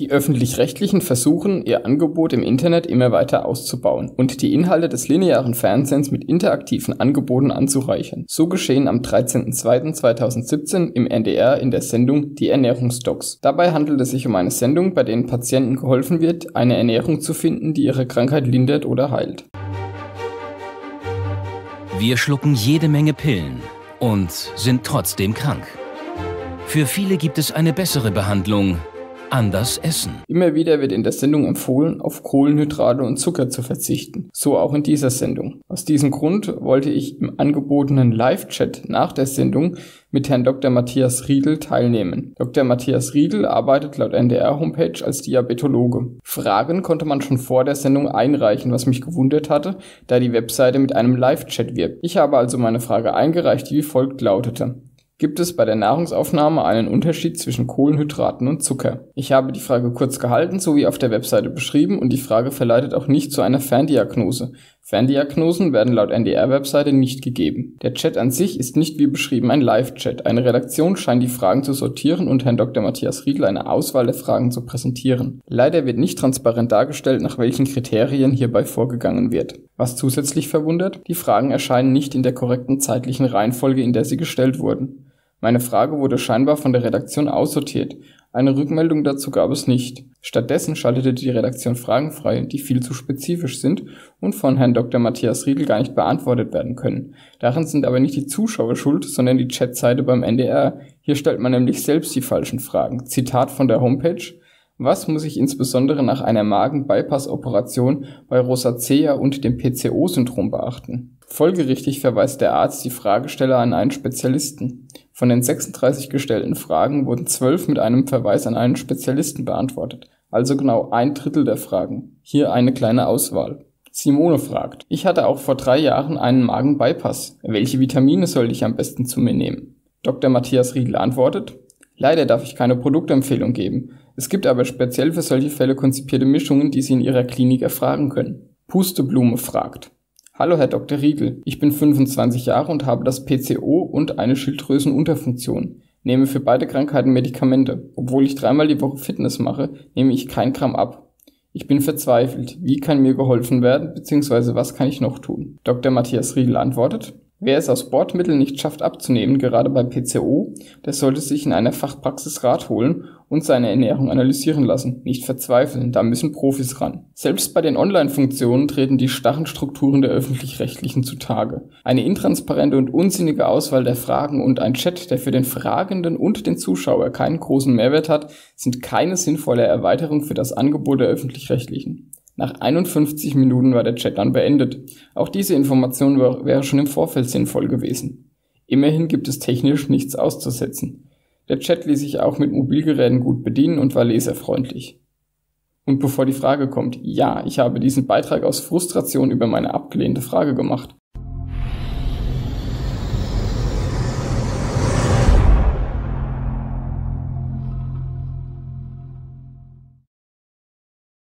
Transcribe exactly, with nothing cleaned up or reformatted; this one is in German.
Die Öffentlich-Rechtlichen versuchen, ihr Angebot im Internet immer weiter auszubauen und die Inhalte des linearen Fernsehens mit interaktiven Angeboten anzureichern. So geschehen am dreizehnten zweiten zweitausendsiebzehn im N D R in der Sendung Die Ernährungsdocs. Dabei handelt es sich um eine Sendung, bei denen Patienten geholfen wird, eine Ernährung zu finden, die ihre Krankheit lindert oder heilt. Wir schlucken jede Menge Pillen und sind trotzdem krank. Für viele gibt es eine bessere Behandlung: anders essen. Immer wieder wird in der Sendung empfohlen, auf Kohlenhydrate und Zucker zu verzichten. So auch in dieser Sendung. Aus diesem Grund wollte ich im angebotenen Live-Chat nach der Sendung mit Herrn Doktor Matthias Riedl teilnehmen. Doktor Matthias Riedl arbeitet laut N D R-Homepage als Diabetologe. Fragen konnte man schon vor der Sendung einreichen, was mich gewundert hatte, da die Webseite mit einem Live-Chat wirbt. Ich habe also meine Frage eingereicht, die wie folgt lautete: Gibt es bei der Nahrungsaufnahme einen Unterschied zwischen Kohlenhydraten und Zucker? Ich habe die Frage kurz gehalten, so wie auf der Webseite beschrieben, und die Frage verleitet auch nicht zu einer Ferndiagnose. Ferndiagnosen werden laut N D R-Webseite nicht gegeben. Der Chat an sich ist nicht wie beschrieben ein Live-Chat. Eine Redaktion scheint die Fragen zu sortieren und Herrn Doktor Matthias Riedl eine Auswahl der Fragen zu präsentieren. Leider wird nicht transparent dargestellt, nach welchen Kriterien hierbei vorgegangen wird. Was zusätzlich verwundert: Die Fragen erscheinen nicht in der korrekten zeitlichen Reihenfolge, in der sie gestellt wurden. Meine Frage wurde scheinbar von der Redaktion aussortiert. Eine Rückmeldung dazu gab es nicht. Stattdessen schaltete die Redaktion Fragen frei, die viel zu spezifisch sind und von Herrn Doktor Matthias Riedl gar nicht beantwortet werden können. Daran sind aber nicht die Zuschauer schuld, sondern die Chatseite beim N D R. Hier stellt man nämlich selbst die falschen Fragen. Zitat von der Homepage: Was muss ich insbesondere nach einer Magen-Bypass-Operation bei Rosacea und dem P C O-Syndrom beachten? Folgerichtig verweist der Arzt die Fragesteller an einen Spezialisten. Von den sechsunddreißig gestellten Fragen wurden zwölf mit einem Verweis an einen Spezialisten beantwortet, also genau ein Drittel der Fragen. Hier eine kleine Auswahl. Simone fragt: Ich hatte auch vor drei Jahren einen Magen-Bypass. Welche Vitamine sollte ich am besten zu mir nehmen? Doktor Matthias Riedl antwortet: Leider darf ich keine Produktempfehlung geben. Es gibt aber speziell für solche Fälle konzipierte Mischungen, die Sie in Ihrer Klinik erfragen können. Pusteblume fragt: Hallo Herr Doktor Riedl, ich bin fünfundzwanzig Jahre und habe das P C O und eine Schilddrüsenunterfunktion. Nehme für beide Krankheiten Medikamente. Obwohl ich dreimal die Woche Fitness mache, nehme ich kein Gramm ab. Ich bin verzweifelt. Wie kann mir geholfen werden, beziehungsweise was kann ich noch tun? Doktor Matthias Riedl antwortet: Wer es aus Sportmitteln nicht schafft abzunehmen, gerade bei P C O, der sollte sich in einer Fachpraxis Rat holen und seine Ernährung analysieren lassen. Nicht verzweifeln, da müssen Profis ran. Selbst bei den Online-Funktionen treten die starren Strukturen der Öffentlich-Rechtlichen zutage. Eine intransparente und unsinnige Auswahl der Fragen und ein Chat, der für den Fragenden und den Zuschauer keinen großen Mehrwert hat, sind keine sinnvolle Erweiterung für das Angebot der Öffentlich-Rechtlichen. Nach einundfünfzig Minuten war der Chat dann beendet. Auch diese Information wäre schon im Vorfeld sinnvoll gewesen. Immerhin gibt es technisch nichts auszusetzen. Der Chat ließ sich auch mit Mobilgeräten gut bedienen und war leserfreundlich. Und bevor die Frage kommt: Ja, ich habe diesen Beitrag aus Frustration über meine abgelehnte Frage gemacht.